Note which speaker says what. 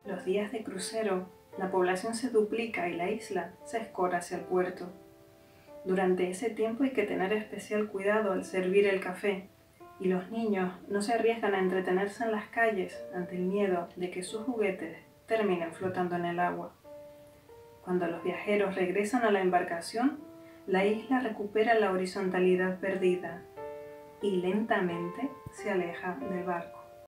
Speaker 1: los días de crucero, la población se duplica y la isla se escora hacia el puerto. Durante ese tiempo hay que tener especial cuidado al servir el café, y los niños no se arriesgan a entretenerse en las calles ante el miedo de que sus juguetes terminen flotando en el agua. Cuando los viajeros regresan a la embarcación, la isla recupera la horizontalidad perdida y lentamente se aleja del barco.